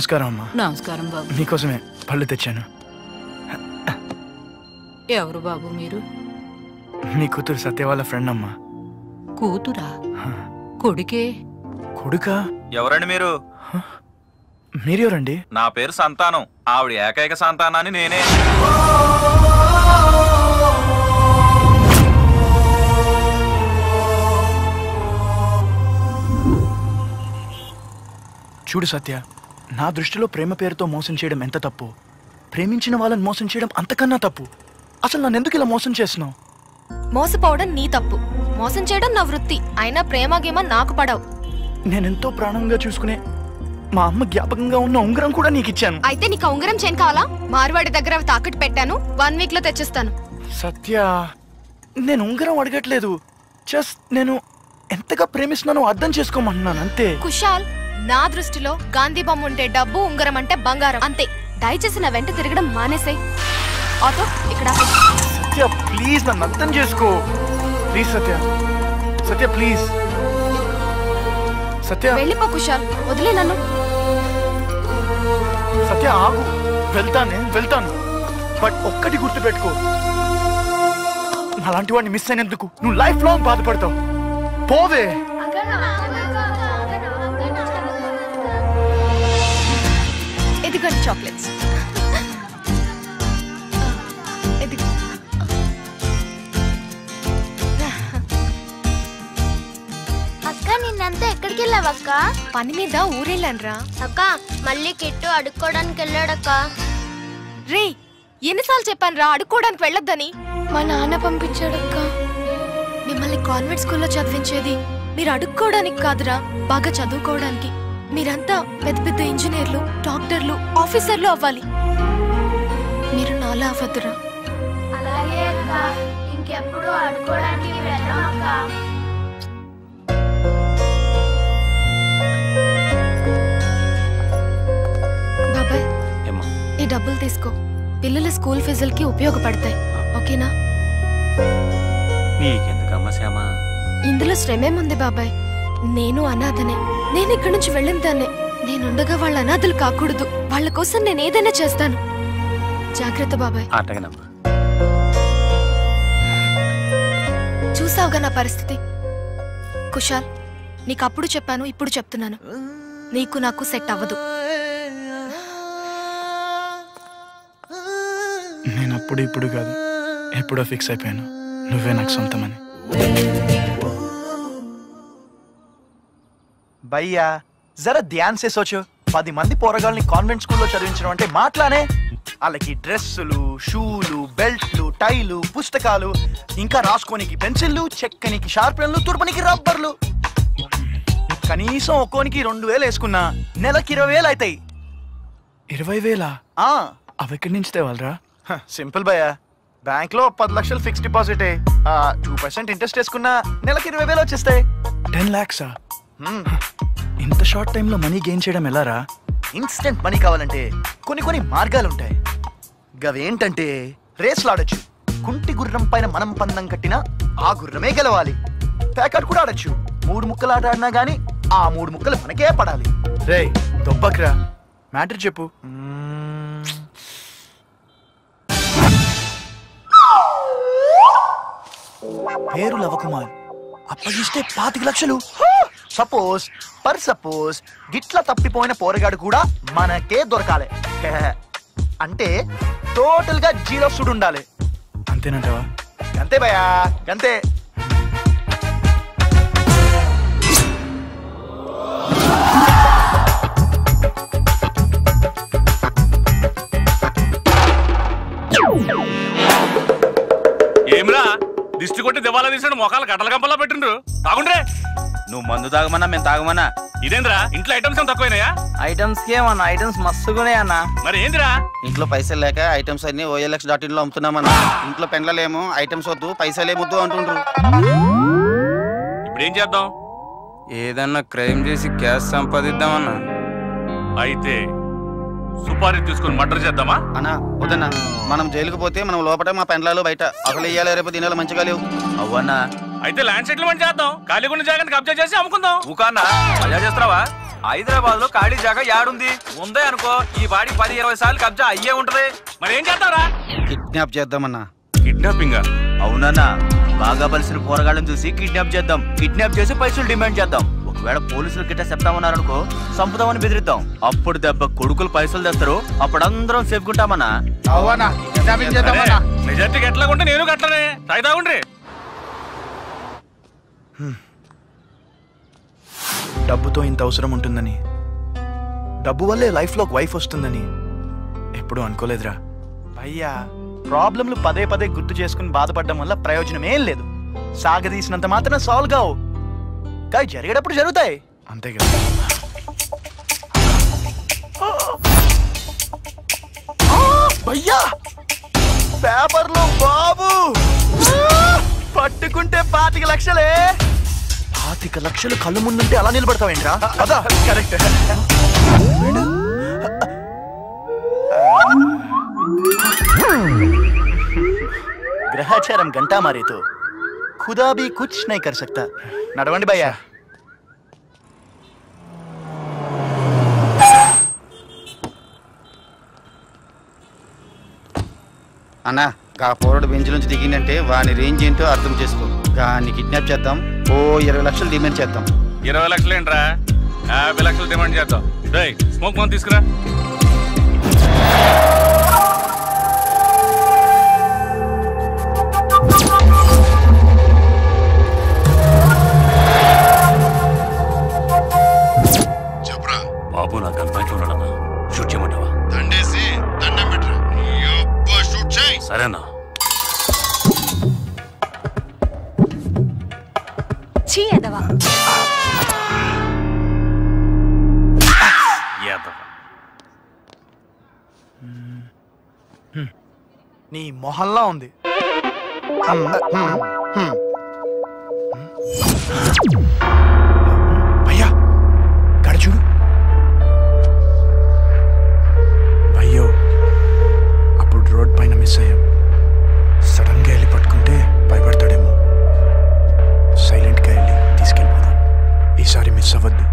నమస్కారం అమ్మా. నమస్కారం బాబు. మీకోసమే పళ్ళు తెచ్చాను. ఎవరు బాబు మీరు? మీ కూతురు సత్య వాళ్ళ ఫ్రెండ్ అమ్మా. కూతురా? కొడుకే. కొడుకా? ఎవరండి మీరు? మీరెవరండి? నా పేరు సంతానం. ఆవిడ ఏకైక సంతానాన్ని నేనే. చూడు సత్య, నా దృష్టిలో ప్రేమ పేరుతో మోసం చేయడం ఎంత తప్పు, ప్రేమించిన వాళ్ళని మోసం చేయడం అంతకన్నా తప్పు. అసలు నన్ను ఎందుకు ఇలా మోసం చేస్తున్నావు? మోసపోవడం నీ తప్పు, మోసం చేయడం నా వృత్తి. అయినా ప్రేమ గేమ నాకు పడవు. నేనెంతో ప్రాణంగా చూసుకునే మా అమ్మ జ్ఞాపకంగా ఉన్న ఉంగరం కూడా నీకు ఇచ్చాను. అయితే నీకు ఉంగరం చేయను కావాలా? మార్వాడి దగ్గర అవి తాకట్టు పెట్టాను, 1 వీక్ లో తెచ్చిస్తాను. సత్య, నేను ఉంగరం అడగట్లేదు. జస్ట్ నేను ఎంతగా ప్రేమిస్తున్నానో అర్థం చేసుకోమంటున్నాను అంతే. కుశాల్, నా దృష్టిలో గాంధీ బొమ్మ ఉంటే డబ్బు, ఉంగరం అంటే బంగారం అంతే. దయచేసి నా వెంట తిరగడం మానేసాయి. ఆటో ఇక్కడ. సత్య ప్లీజ్ నన్ను అర్థం చేసుకో. Please Satya, Satya please. సత్య వెళ్ళిపో కుశాల్, వదిలే నన్ను. సత్య ఆగు. వెళ్తాను. బట్ ఒక్కటి గుర్తుపెట్టుకో, అలాంటి వాడిని మిస్ అయినందుకు నువ్వు లైఫ్ లాంగ్ బాధపడతావు. పోవే. ఇదిగోండి చాక్లెట్స్. అక్క నిన్నంతా ఎక్కడికి వెళ్ళావక్క? పని మీద ఊరెళ్ళానురా. అక్క మళ్ళీ కిట్టు అడుక్కోడానికి వెళ్ళాడక్క. రే, ఎన్నిసార్లు చెప్పాను రా అడుక్కోవడానికి వెళ్ళొద్దని? మా నాన్న పంపించాడక్క. మిమ్మల్ని కాన్వెంట్ స్కూల్లో చదివించేది మీరు అడుక్కోవడానికి కాదురా, బాగా చదువుకోవడానికి. మీరంతా పెద్ద పెద్ద ఇంజనీర్లు, డాక్టర్లు, ఆఫీసర్లు అవ్వాలి. మీరు నాలా అవ్వద్దురా. అలాగే అక్క, ఇంకెప్పుడు అడుక్కోవడానికి వెళ్ళాం అక్క. బాబాయ్, ఈ డబ్బులు తీసుకో. పిల్లల స్కూల్ ఫీజులకి ఉపయోగపడతాయి. ఓకేనా? నీకెందుకమ్మా శ్యామా? ఇందులో శ్రమేముంది బాబాయ్? నేను అనాథనే. నేను ఇక్కడి నుంచి వెళ్ళిన దాన్నే. నేనుండగా వాళ్ళ అనాథలు కాకూడదు. వాళ్ళ కోసం నేను ఏదైనా చేస్తాను. జాగ్రత్త బాబాయ్. చూసావుగా నా పరిస్థితి. కుశాల్, నీకు అప్పుడు చెప్పాను, ఇప్పుడు చెప్తున్నాను, నీకు నాకు సెట్ అవ్వదు. నేను అప్పుడు ఇప్పుడు కాదు, ఎప్పుడో ఫిక్స్ అయిపోయాను, నువ్వే నాకు సొంతమని. భయ్యా జరా ధ్యాన్ సే సోచో. 10 మంది పోరగాళ్ళని కాన్వెంట్ స్కూల్లో చదివించడం అంటే మాట్లానే. వాళ్ళకి డ్రెస్సులు, షూలు, బెల్ట్లు, టైలు, పుస్తకాలు, ఇంకా రాసుకోనికి పెన్సిళ్ళు, చెక్కనికి షార్పెన్లు, తుర్పనికి రబ్బర్లు. కనీసం ఒక్కోనికి 2000 వేసుకున్నా నెలకి 20,000 అవుతాయి. 20,000? అవి ఎక్కడి నుంచి తేవాలరా? సింపుల్ భయ్యా, బ్యాంక్ లో 10 లక్షలు ఫిక్స్డ్ డిపాజిట్, 2% ఇంట్రెస్ట్ వేసుకున్నా నెలకి 20,000 వచ్చేస్తాయి. 10 lakhs? ఇంత షార్ట్ టైంలో మనీ గెయిన్ చేయడం ఎలారా? ఇన్స్టెంట్ మనీ కావాలంటే కొన్ని మార్గాలుంటాయి. గవేంటంటే రేస్లు ఆడొచ్చు. కుంటి గుర్రం పైన మనం పందం కట్టినా ఆ గుర్రమే గెలవాలి. ప్యాకెట్ కూడా ఆడొచ్చు. 3 ముక్కలు ఆట ఆడినా గానీ ఆ 3 ముక్కలు మనకే పడాలి. రే దొబ్బక్రా, మ్యాటర్ చెప్పు. పేరు లవకుమార్, అప్పగిస్తే 25 లక్షలు. సపోజ్ గిట్లా తప్పిపోయిన పోరగాడు కూడా మనకే దొరకాలి. అంటే టోటల్ గా 0 సుడు ఉండాలి. అంతేనంటావా? అంతే భయ్యా, అంతే. ఏమిరా దిష్టి కొట్టి దివాలా తీసాడు, మొఖాలు గడ్డల గంపలా పెట్టిండ్రు. తాగుండ్రే. నువ్వు మందు తాగమన్నా మేము తాగమన్నా. ఇదేంద్రా ఇంట్లో ఐటమ్స్ ఏం తక్కువైనాయా? ఐటమ్స్ ఏమన్నా ఐటమ్స్ మస్తుగానే అన్న. మరి ఏందిరా? ఇంట్లో పైసలు లేక ఐటమ్స్ అన్ని OLX.in లో అమ్ముతున్నామన్నా. ఇంట్లో పెండ్లలేమో ఐటమ్స్ వద్దు, పైసలేమొద్దు అంటుండ్రు. ఇప్పుడు ఏం చేద్దాం? ఏదన్నా క్రైమ్ చేసి క్యాష్ సంపాదిద్దామన్నా. అయితే సుపారీ తీసుకుని మర్డర్ చేద్దామా? అన్నా వద్దన్నా, మనం జైలుకు పోతే మనం లోపల, మా పెండ్లాలు బయట. అసలు ఇయ్యాలి రేపు దినాలు మంచిగా లేవు. అవ్వన్నా అయితే ల్యాండ్ సెటిల్మెంట్ చేద్దాం. ఖాళీగా ఉన్న జాగాని కబ్జా చేసి అమ్ముకుందాం. ఊకాన్నా మజా చేస్తావా? హైదరాబాద్ లో ఖాళీ జాగా యాడుంది? ఉందే అనుకో, ఈ బాడీ 10-20 సార్లు కబ్జా అయ్యే ఉంటది. మరి ఏం చేద్దాంరా? కిడ్నాప్ చేద్దామన్నా. కిడ్నాపింగ్? అవునన్నా, బాగా బలిసిన పోరగాళ్ళని చూసి కిడ్నాప్ చేద్దాం. కిడ్నాప్ చేసి పైసలు డిమాండ్ చేద్దాం. ఒకవేళ పోలీసులు గిట్ట చెప్తామన్నారనుకో, చంపుతామని బెదిరిద్దాం. అప్పుడు దెబ్బ కొడుకులు పైసలు తెస్తారు. అప్పుడు అందరం సేఫ్కుంటామన్నా. మెజార్టీకి ఎట్లా ఉంటే నేను గట్లనే సాయిదా ఉండ్రి. డబ్బుతో ఇంత అవసరం ఉంటుందని, డబ్బు వల్లే లైఫ్లో ఒక వైఫ్ వస్తుందని ఎప్పుడూ అనుకోలేదురా. అయ్యా, ప్రాబ్లంలు పదే పదే గుర్తు చేసుకుని బాధపడడం వల్ల ప్రయోజనం ఏం లేదు. సాగదీసినంత మాత్రం సాల్వ్ కావు, కానీ జరిగేటప్పుడు జరుగుతాయి అంతే కదా. భయ్యా, పేపర్లో బాబు పట్టుకుంటే 25 లక్షలే. 25 లక్షలు కళ్ళు ముందుంటే అలా నిలబడతావేంట్రా? అదా కరెక్ట్. గ్రహచారం గంటా మారే తో ఖుదా భీ కుచ్ నహీ కర్ సక్తా. నడవండి భయ్యా. అన్నా, గా పోరడు బెంచ్ నుంచి దిగిందంటే వాని రేంజ్ ఏంటో అర్థం చేసుకో. గాన్ని కిడ్నాప్ చేద్దాం, ఓ 20 లక్షలు డిమాండ్ చేద్దాం. 20 లక్షలు ఏంట్రా? 50 లక్షలు డిమాండ్ చేద్దాం. రేయ్, స్మోక్ మందు తీసుకురా. బాబు నా గన్ పాయింట్ లో ఉన్నాడన్నా, షూట్ చేయమంటావా? దండేసి దండం పెట్టరా. షూట్ చేయి. సరేనా? నీ మొహల్లా ఉంది. భయ్యా, గడ చూడు. అయ్యో, అప్పుడు రోడ్ పైన మిస్ అయ్యాం. సడన్ గా వెళ్ళి పట్టుకుంటే భయపడతాడేమో. సైలెంట్ గా వెళ్ళి తీసుకెళ్ళిపోదాం. ఈసారి మిస్ అవ్వద్దు.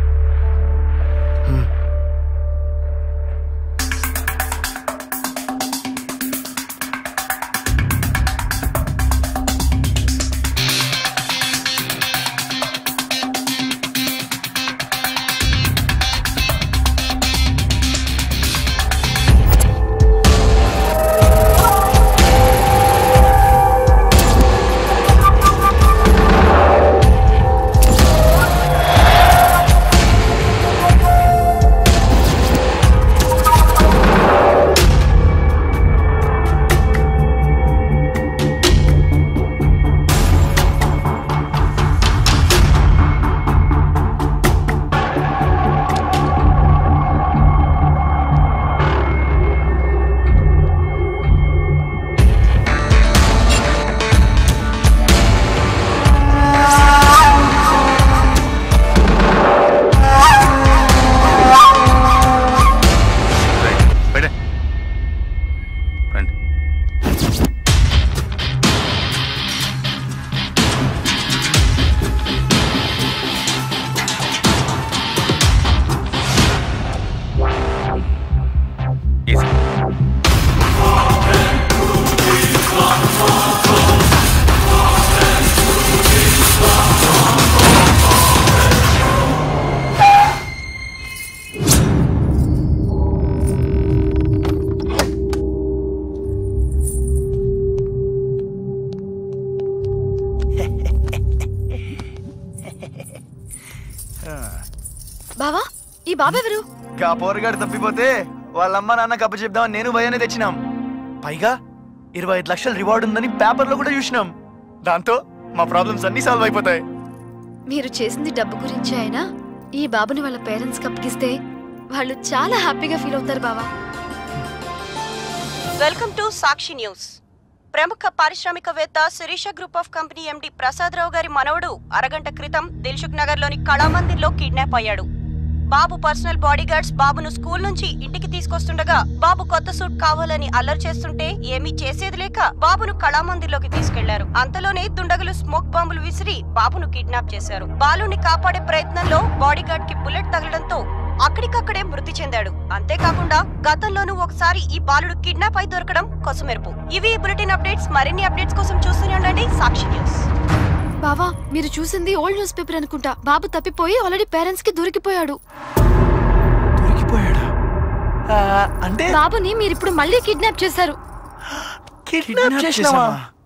బావా, ఈ బాబెవరు? గా పోరగాడు తప్పిపోతే వాళ్ళమ్మ నాన్న కప్ప చెప్దామని నేను భయాన్ని తెచ్చినాం. పైగా 25 లక్షల రివార్డ్ ఉందని పేపర్లో కూడా చూసినాం. దాంతో మా ప్రాబ్లమ్స్ అన్ని సాల్వ్ అయిపోతాయి. మీరు చేసింది డబ్బు గురించి అయినా ఈ బాబుని వాళ్ళ పేరెంట్స్ కి అప్పగిస్తే వాళ్ళు చాలా హ్యాపీగా ఫీల్ అవుతారు బావా. Welcome to Sakshi news. ప్రముఖ పారిశ్రామికవేత్త Shirisha group of company MD Prasadarao గారి మనవడు అరగంట క్రితం దిల్సుఖ్ నగర్ లోని కళామందిర్లో కిడ్నాప్ అయ్యాడు. బాబు పర్సనల్ బాడీ గార్డ్స్ బాబును స్కూల్ నుంచి ఇంటికి తీసుకొస్తుండగా బాబు కొత్త సూట్ కావాలని అల్లరి చేస్తుంటే ఏమీ చేసేది లేక బాబును కళామందిర్లోకి తీసుకెళ్లారు. అంతలోనే దుండగులు స్మోక్ బాంబులు విసిరి బాబును కిడ్నాప్ చేశారు. బాలుని కాపాడే ప్రయత్నంలో బాడీ గార్డ్ కి బుల్లెట్ తగలడంతో అక్కడికక్కడే మృతి చెందాడు. అంతేకాకుండా గతంలోనూ ఒకసారి ఈ బాలుడు కిడ్నాప్ అయి దొరకడం కొసమెరుపు. ఇవి బులెటిన్ అప్డేట్స్. మరిన్ని అప్డేట్స్ కోసం చూస్తూనే ఉండండి సాక్షి న్యూస్. బావా, మీరు చూసింది ఓల్డ్ న్యూస్ పేపర్ అనుకుంటా. బాబు తప్పిపోయి ఆల్రెడీ పేరెంట్స్ కి దొరికిపోయాడు. అంటే బాబుని మీరిప్పుడు మళ్ళీ కిడ్నాప్ చేశారు. కిడ్నాప్ చేసినావా?